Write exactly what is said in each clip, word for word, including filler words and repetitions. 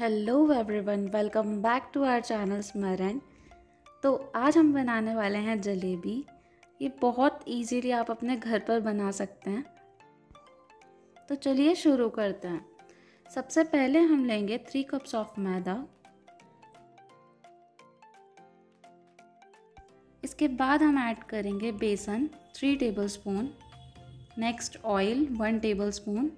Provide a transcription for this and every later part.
Hello everyone, welcome back to our channel Smaran. तो आज हम बनाने वाले हैं जलेबी। ये बहुत इजीली आप अपने घर पर बना सकते हैं। तो चलिए शुरू करते हैं। सबसे पहले हम लेंगे थ्री कप्स ऑफ मैदा। इसके बाद हम ऐड करेंगे बेसन three tablespoon, next oil one tablespoon,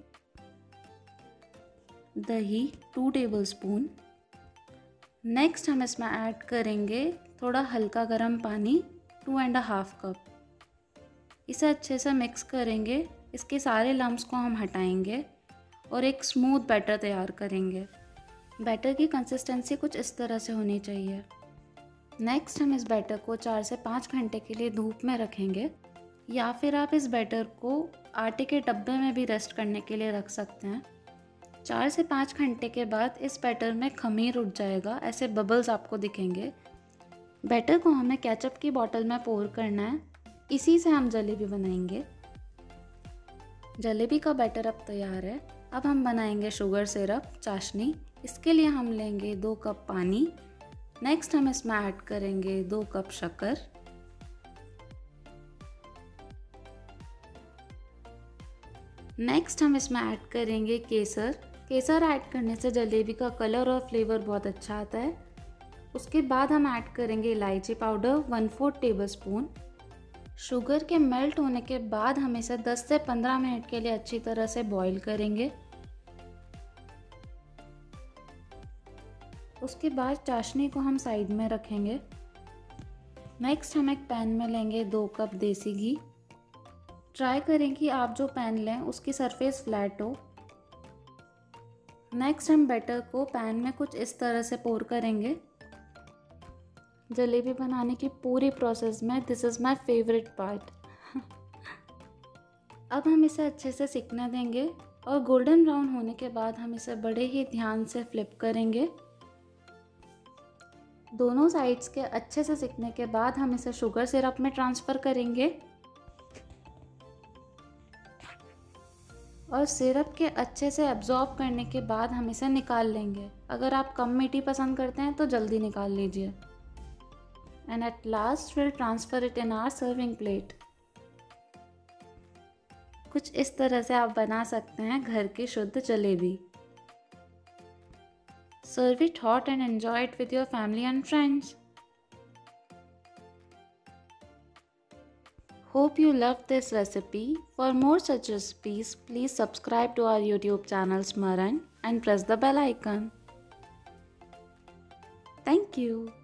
दही टू टेबलस्पून। नेक्स्ट हम इसमें ऐड करेंगे थोड़ा हल्का गर्म पानी टू एंड हाफ कप। इसे अच्छे से मिक्स करेंगे। इसके सारे लम्स को हम हटाएंगे और एक स्मूथ बैटर तैयार करेंगे। बैटर की कंसिस्टेंसी कुछ इस तरह से होनी चाहिए। नेक्स्ट हम इस बैटर को चार से पाँच घंटे के लिए धूप में रखेंगे, या फिर आप इस बैटर को आटे के डब्बे में भी रेस्ट करने के लिए रख सकते हैं। चार से पाँच घंटे के बाद इस बैटर में खमीर उठ जाएगा, ऐसे बबल्स आपको दिखेंगे। बैटर को हमें केचप की बोतल में पोर करना है। इसी से हम जलेबी बनाएंगे। जलेबी का बैटर अब तैयार है। अब हम बनाएंगे शुगर सिरप चाशनी। इसके लिए हम लेंगे दो कप पानी। नेक्स्ट हम इसमें ऐड करेंगे दो कप शक्कर। नेक्स्ट हम इसमें ऐड करेंगे केसर। केसर ऐड करने से जलेबी का कलर और फ्लेवर बहुत अच्छा आता है। उसके बाद हम ऐड करेंगे इलायची powder one fourth tablespoon. Sugar के मेल्ट होने के बाद हम इसे दस से पंद्रह मिनट के लिए अच्छी तरह से बॉईल करेंगे। उसके बाद चाशनी को हम साइड में रखेंगे। नेक्स्ट हम एक पैन में लेंगे दो कप देसी घी। ट्राई करें कि आप जो पैन लें उसकी सरफेस फ्लैट हो। नेक्स्ट हम बैटर को पैन में कुछ इस तरह से पोर करेंगे। जलेबी बनाने की पूरी प्रोसेस में this is my favourite part. अब हम इसे अच्छे से सिकने देंगे और गोल्डन ब्राउन होने के बाद हम इसे बड़े ही ध्यान से फ्लिप करेंगे। दोनों साइड्स के अच्छे से सिकने के बाद हम इसे शुगर सिरप में ट्रांसफ़र करेंगे और सिरप के अच्छे से एब्जॉर्ब करने के बाद हम इसे निकाल लेंगे। अगर आप कम मीठी पसंद करते हैं तो जल्दी निकाल लीजिए। And at last will transfer it in our serving plate. कुछ इस तरह से आप बना सकते हैं घर की शुद्ध जलेबी। Serve it hot and enjoy it with your family and friends. Hope you loved this recipe. For more such recipes, please subscribe to our YouTube channel Smaran and press the bell icon. Thank you.